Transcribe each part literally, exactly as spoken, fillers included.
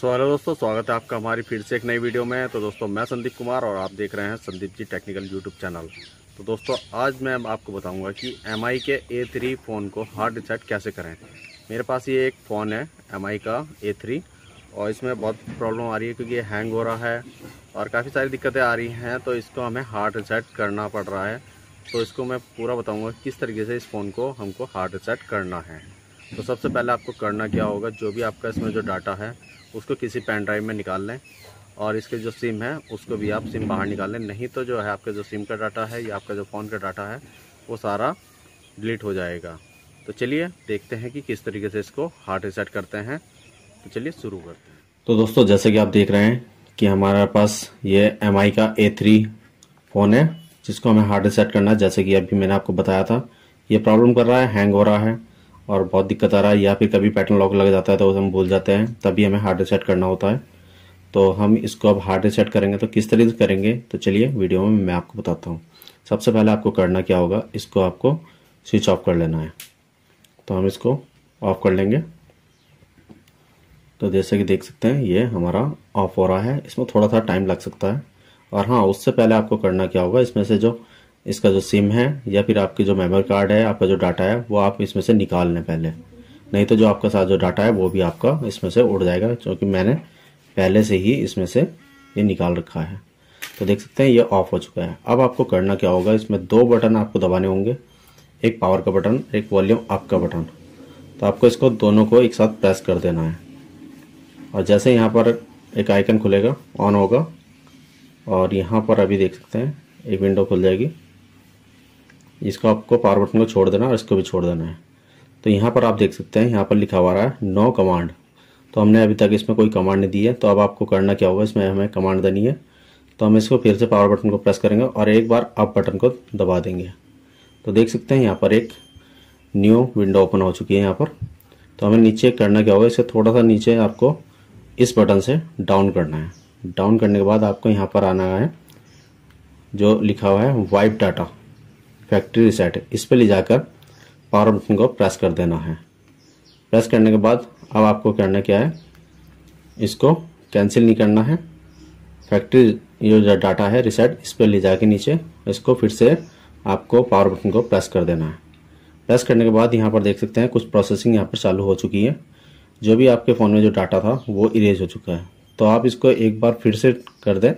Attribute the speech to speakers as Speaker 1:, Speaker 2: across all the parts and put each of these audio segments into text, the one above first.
Speaker 1: So hello दोस्तों, स्वागत है आपका हमारी फिर से एक नई वीडियो में। तो दोस्तों, मैं संदीप कुमार और आप देख रहे हैं Sandeep ji technical YouTube channel. तो दोस्तों, आज मैं आपको बताऊंगा कि एम आई के ए थ्री फ़ोन को हार्ड रिसेट कैसे करें। मेरे पास ये एक फ़ोन है एम आई का ए थ्री, और इसमें बहुत प्रॉब्लम आ रही है क्योंकि ये हैंग हो रहा है और काफ़ी सारी दिक्कतें आ रही हैं। तो इसको हमें हार्ड रिसेट करना पड़ रहा है। तो इसको मैं पूरा बताऊँगा किस तरीके से इस फ़ोन को हमको हार्ड रिसेट करना है। तो सबसे पहले आपको करना क्या होगा, जो भी आपका इसमें जो डाटा है उसको किसी पेन ड्राइव में निकाल लें, और इसके जो सिम है उसको भी आप सिम बाहर निकाल लें। नहीं तो जो है आपका जो सिम का डाटा है या आपका जो फ़ोन का डाटा है वो सारा डिलीट हो जाएगा। तो चलिए देखते हैं कि किस तरीके से इसको हार्ड रिसेट करते हैं। तो चलिए शुरू करते हैं। तो दोस्तों, जैसे कि आप देख रहे हैं कि हमारे पास ये एम आई का ए थ्री फ़ोन है जिसको हमें हार्ड रिसेट करना है। जैसे कि अभी मैंने आपको बताया था, ये प्रॉब्लम कर रहा है, हैंग हो रहा है और बहुत दिक्कत आ रहा है, या फिर कभी पैटर्न लॉक लग जाता है तो हम भूल जाते हैं, तभी हमें हार्ड रिसेट करना होता है। तो हम इसको अब हार्ड रिसेट करेंगे। तो किस तरीके से करेंगे, तो चलिए वीडियो में मैं आपको बताता हूँ। सबसे पहले आपको करना क्या होगा, इसको आपको स्विच ऑफ कर लेना है। तो हम इसको ऑफ कर लेंगे। तो जैसे कि देख सकते हैं ये हमारा ऑफ हो रहा है। इसमें थोड़ा सा टाइम लग सकता है। और हाँ, उससे पहले आपको करना क्या होगा, इसमें से जो इसका जो सिम है या फिर आपकी जो मेमोरी कार्ड है, आपका जो डाटा है वो आप इसमें से निकाल लें पहले। नहीं तो जो आपका साथ जो डाटा है वो भी आपका इसमें से उड़ जाएगा, क्योंकि मैंने पहले से ही इसमें से ये निकाल रखा है। तो देख सकते हैं ये ऑफ हो चुका है। अब आपको करना क्या होगा, इसमें दो बटन आपको दबाने होंगे, एक पावर का बटन, एक वॉल्यूम अप का बटन। तो आपको इसको दोनों को एक साथ प्रेस कर देना है। और जैसे यहाँ पर एक आइकन खुलेगा, ऑन होगा, और यहाँ पर अभी देख सकते हैं एक विंडो खुल जाएगी। इसको आपको पावर बटन को छोड़ देना और इसको भी छोड़ देना है। तो यहाँ पर आप देख सकते हैं यहाँ पर लिखा हुआ है नो कमांड। तो हमने अभी तक इसमें कोई कमांड नहीं दी है। तो अब आपको करना क्या होगा, इसमें हमें कमांड देनी है। तो हम इसको फिर से पावर बटन को प्रेस करेंगे और एक बार अप बटन को दबा देंगे। तो देख सकते हैं यहाँ पर एक न्यू विंडो ओपन हो चुकी है यहाँ पर। तो हमें नीचे करना क्या होगा, इसे थोड़ा सा नीचे आपको इस बटन से डाउन करना है। डाउन करने के बाद आपको यहाँ पर आना है जो लिखा हुआ है वाइप डाटा फैक्ट्री रिसेट, इस पर ले जाकर पावर बटन को प्रेस कर देना है। प्रेस करने के बाद अब आपको करना क्या है, इसको कैंसिल नहीं करना है। फैक्ट्री ये जो डाटा है रिसेट, इस पर ले जाके नीचे इसको फिर से आपको पावर बटन को प्रेस कर देना है। प्रेस करने के बाद यहाँ पर देख सकते हैं कुछ प्रोसेसिंग यहाँ पर चालू हो चुकी है। जो भी आपके फ़ोन में जो डाटा था वो इरेज हो चुका है। तो आप इसको एक बार फिर से कर दें,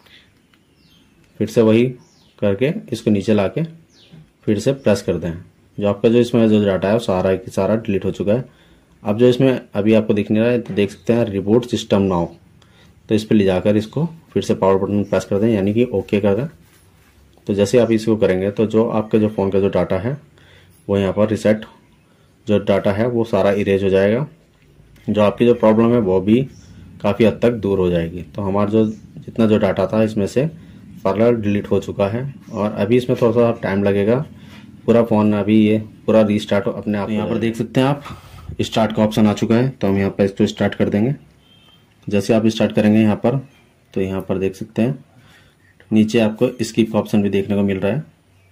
Speaker 1: फिर से वही करके इसको नीचे ला के फिर से प्रेस कर दें। जो आपका जो इसमें जो डाटा है वो सारा की सारा डिलीट हो चुका है। अब जो इसमें अभी आपको दिख नहीं रहा है, तो देख सकते हैं रिबूट सिस्टम नाउ। तो इस पर ले जाकर इसको फिर से पावर बटन प्रेस कर दें, यानी कि ओके कर दें। तो जैसे आप इसको करेंगे तो जो आपका जो फ़ोन का जो डाटा है वो यहाँ पर रिसेट जो डाटा है वो सारा इरेज हो जाएगा। जो आपकी जो प्रॉब्लम है वो भी काफ़ी हद तक दूर हो जाएगी। तो हमारा जो जितना जो डाटा था इसमें से सारा डिलीट हो चुका है। और अभी इसमें थोड़ा सा टाइम लगेगा, पूरा फ़ोन अभी ये पूरा रीस्टार्ट अपने आप। यहाँ पर देख सकते हैं आप स्टार्ट का ऑप्शन आ चुका है। तो हम यहाँ पर इसको स्टार्ट कर देंगे। जैसे आप स्टार्ट करेंगे यहाँ पर, तो यहाँ पर देख सकते हैं नीचे आपको स्किप का ऑप्शन भी देखने को मिल रहा है।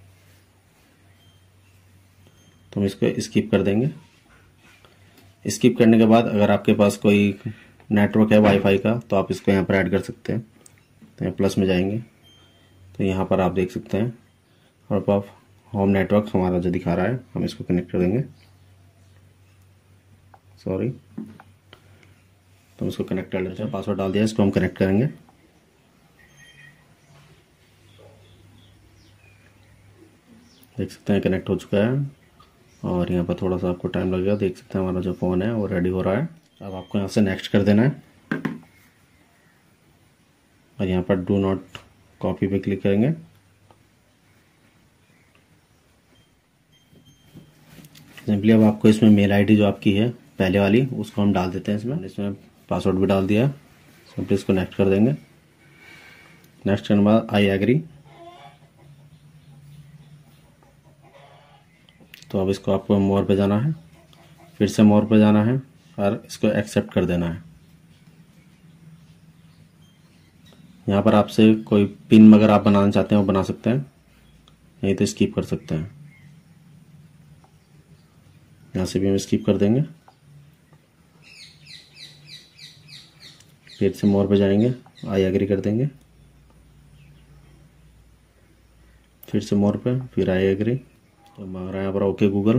Speaker 1: तो हम इसको स्किप कर देंगे। स्किप करने के बाद अगर आपके पास कोई नेटवर्क है वाईफाई का, तो आप इसको यहाँ पर ऐड कर सकते हैं। तो यहाँ प्लस में जाएंगे तो यहाँ पर आप देख सकते हैं और आप होम नेटवर्क हमारा जो दिखा रहा है, हम इसको कनेक्ट कर देंगे। सॉरी, तो हम इसको कनेक्ट कर लेते हैं। पासवर्ड डाल दिया, इसको हम कनेक्ट करेंगे। देख सकते हैं कनेक्ट हो चुका है। और यहाँ पर थोड़ा सा आपको टाइम लगेगा। देख सकते हैं हमारा जो फ़ोन है वो रेडी हो रहा है। अब आपको यहाँ से नेक्स्ट कर देना है और यहाँ पर डू नॉट कॉपी पे क्लिक करेंगे। सिंपली अब आपको इसमें मेल आईडी जो आपकी है पहले वाली, उसको हम डाल देते हैं इसमें। इसमें पासवर्ड भी डाल दिया है। सिंपली इसको नेक्स्ट कर देंगे। नेक्स्ट करने के बाद आई एग्री। तो अब इसको आपको मोर पे जाना है, फिर से मोर पे जाना है और इसको एक्सेप्ट कर देना है। यहाँ पर आपसे कोई पिन अगर आप बनाना चाहते हैं वो बना सकते हैं, नहीं तो स्किप कर सकते हैं। यहाँ से भी हम स्किप कर देंगे। फिर से मोर पे जाएंगे, आई एग्री कर देंगे, फिर से मोर पे, फिर आई एग्री। तो मांग रहा है यहाँ पर ओके गूगल,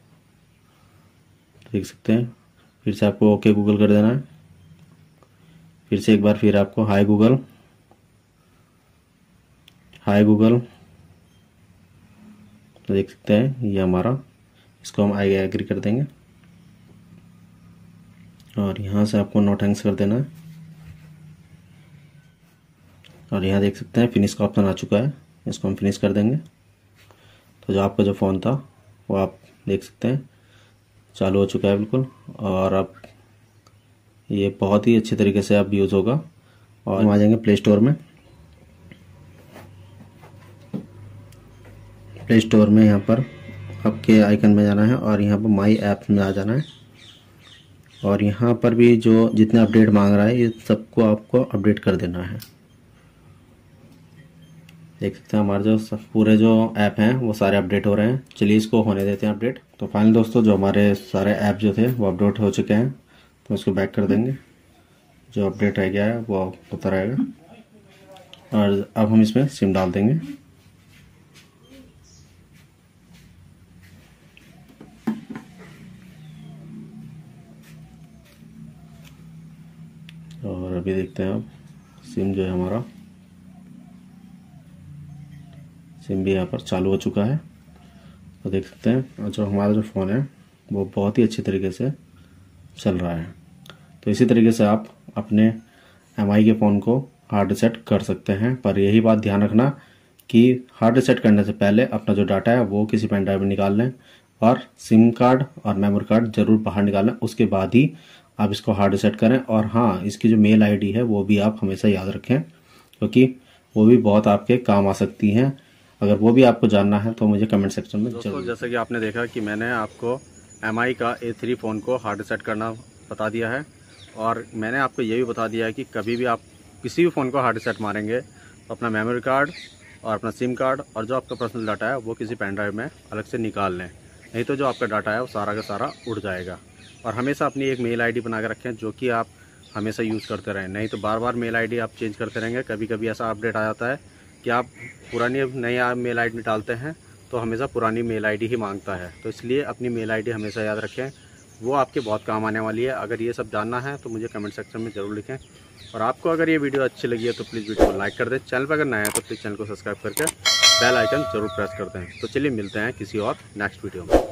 Speaker 1: देख सकते हैं। फिर से आपको ओके गूगल कर देना है, फिर से एक बार फिर आपको हाय गूगल, हाय गूगल, तो देख सकते हैं ये हमारा, इसको हम आई एग्री कर देंगे और यहाँ से आपको नो थैंक्स कर देना है। और यहाँ देख सकते हैं फिनिश का ऑप्शन आ चुका है, इसको हम फिनिश कर देंगे। तो जो आपका जो फ़ोन था वो आप देख सकते हैं चालू हो चुका है बिल्कुल। और अब ये बहुत ही अच्छे तरीके से अब यूज़ होगा। और हम आ जाएंगे प्ले स्टोर में। प्ले स्टोर में यहाँ पर आपके आइकन में जाना है और यहाँ पर माई ऐप्स में आ जाना है। और यहाँ पर भी जो जितने अपडेट मांग रहा है ये सबको आपको अपडेट कर देना है। देख सकते हैं हमारे जो पूरे जो ऐप हैं वो सारे अपडेट हो रहे हैं। चलिए इसको होने देते हैं अपडेट। तो फाइनल दोस्तों जो हमारे सारे ऐप जो थे वो अपडेट हो चुके हैं, तो इसको बैक कर देंगे। जो अपडेट रह गया है वो होता रहेगा। और अब हम इसमें सिम डाल देंगे। और अभी देखते हैं अब सिम जो है हमारा, सिम भी यहाँ पर चालू हो चुका है। तो देख सकते हैं जो हमारा जो फ़ोन है वो बहुत ही अच्छी तरीके से चल रहा है। तो इसी तरीके से आप अपने एम आई के फ़ोन को हार्ड रीसेट कर सकते हैं। पर यही बात ध्यान रखना कि हार्ड रीसेट करने से पहले अपना जो डाटा है वो किसी पेन ड्राइव में निकाल लें और सिम कार्ड और मेमोरी कार्ड ज़रूर बाहर निकाल लें, उसके बाद ही आप इसको हार्ड रीसेट करें। और हाँ, इसकी जो मेल आईडी है वो भी आप हमेशा याद रखें, क्योंकि वो भी बहुत आपके काम आ सकती हैं। अगर वो भी आपको जानना है तो मुझे कमेंट सेक्शन में दोस्तों, जैसा कि आपने देखा कि मैंने आपको एम आई का ए थ्री फ़ोन को हार्ड रीसेट करना बता दिया है। और मैंने आपको ये भी बता दिया है कि कभी भी आप किसी भी फ़ोन को हार्ड रीसेट मारेंगे तो अपना मेमोरी कार्ड और अपना सिम कार्ड और जो आपका पर्सनल डाटा है वो किसी पेन ड्राइव में अलग से निकाल लें, नहीं तो जो आपका डाटा है वो सारा का सारा उड़ जाएगा। और हमेशा अपनी एक मेल आईडी बना के रखें जो कि आप हमेशा यूज़ करते रहें, नहीं तो बार बार मेल आईडी आप चेंज करते रहेंगे। कभी कभी ऐसा अपडेट आ जाता है कि आप पुरानी नई मेल आईडी डालते हैं तो हमेशा पुरानी मेल आईडी ही मांगता है। तो इसलिए अपनी मेल आईडी हमेशा याद रखें, वो आपके बहुत काम आने वाली है। अगर ये सब जानना है तो मुझे कमेंट सेक्शन में ज़रूर लिखें। और आपको अगर ये वीडियो अच्छी लगी है तो प्लीज़ वीडियो को लाइक कर दें। चैनल पर अगर नया है तो प्लीज़ चैनल को सब्सक्राइब करके बेल आइकन जरूर प्रेस कर दें। तो चलिए मिलते हैं किसी और नेक्स्ट वीडियो में।